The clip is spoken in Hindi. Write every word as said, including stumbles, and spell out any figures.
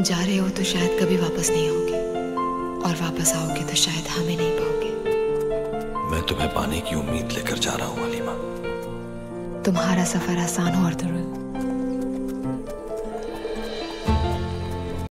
जा रहे हो तो शायद कभी वापस नहीं आओगे, और वापस आओगे तो शायद हमें नहीं पाओगे। मैं तुम्हें पाने की उम्मीद लेकर जा रहा हूँ हलीमा। तुम्हारा सफर आसान हो अर्तुगरुल।